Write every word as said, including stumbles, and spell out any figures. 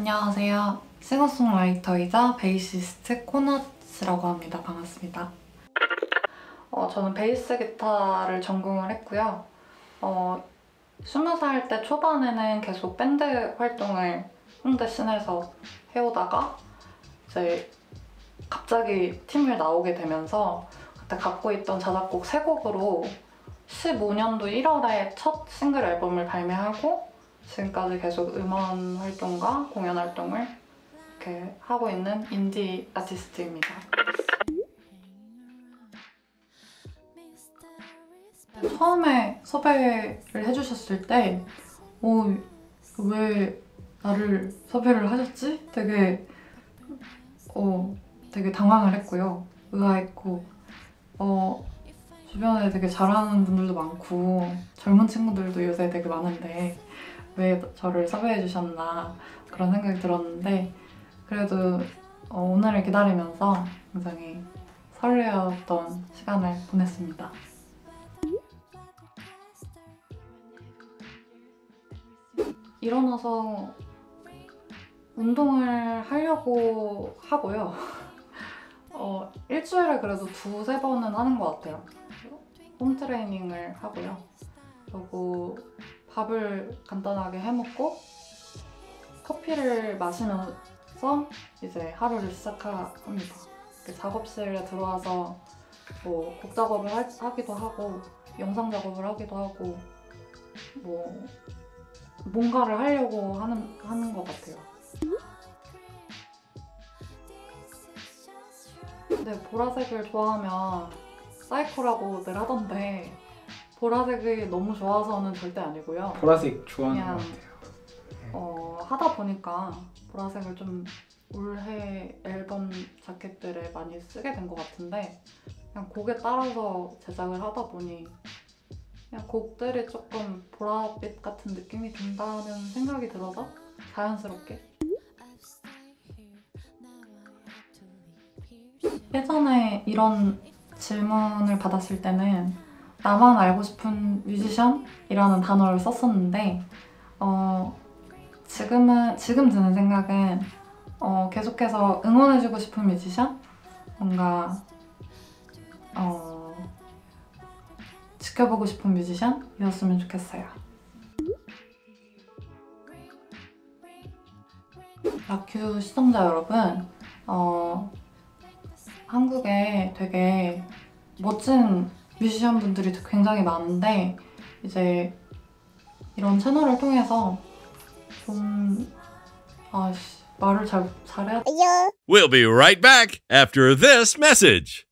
안녕하세요. 싱어송라이터이자 베이시스트 코넛이라고 합니다. 반갑습니다. 어, 저는 베이스 기타를 전공을 했고요. 어, 스무 살 때 초반에는 계속 밴드 활동을 홍대 씬에서 해오다가 이제 갑자기 팀을 나오게 되면서 그때 갖고 있던 자작곡 세 곡으로 십오 년도 일월에 첫 싱글 앨범을 발매하고 지금까지 계속 음원 활동과 공연 활동을 이렇게 하고 있는 인디 아티스트입니다. 처음에 섭외를 해주셨을 때 어, 왜 나를 섭외를 하셨지? 되게 어, 되게 당황을 했고요. 의아했고 어, 주변에 되게 잘하는 분들도 많고 젊은 친구들도 요새 되게 많은데 왜 저를 섭외해 주셨나 그런 생각이 들었는데 그래도 어, 오늘을 기다리면서 굉장히 설레었던 시간을 보냈습니다. 일어나서 운동을 하려고 하고요. 어, 일주일에 그래도 두세 번은 하는 것 같아요. 홈트레이닝을 하고요. 그리고 밥을 간단하게 해먹고 커피를 마시면서 이제 하루를 시작합니다. 작업실에 들어와서 뭐 곡 작업을 하, 하기도 하고 영상 작업을 하기도 하고 뭐 뭔가를 하려고 하는, 하는 것 같아요. 근데 보라색을 좋아하면 사이코라고들 하던데 보라색이 너무 좋아서는 절대 아니고요. 보라색 좋아하는 그냥, 것 같아요. 어, 하다 보니까 보라색을 좀 올해 앨범 자켓들에 많이 쓰게 된 것 같은데 그냥 곡에 따라서 제작을 하다 보니 그냥 곡들이 조금 보랏빛 같은 느낌이 든다는 생각이 들어서 자연스럽게. 예전에 이런 질문을 받았을 때는 나만 알고 싶은 뮤지션이라는 단어를 썼었는데 어, 지금은, 지금 드는 생각은 어, 계속해서 응원해주고 싶은 뮤지션? 뭔가 어, 지켜보고 싶은 뮤지션이었으면 좋겠어요. 락큐 시청자 여러분, 어, 한국에 되게 멋진 뮤지션 분들이 굉장히 많은데 이제 이런 채널을 통해서 좀 아씨 말을 잘 잘해야 We'll be right back after this message.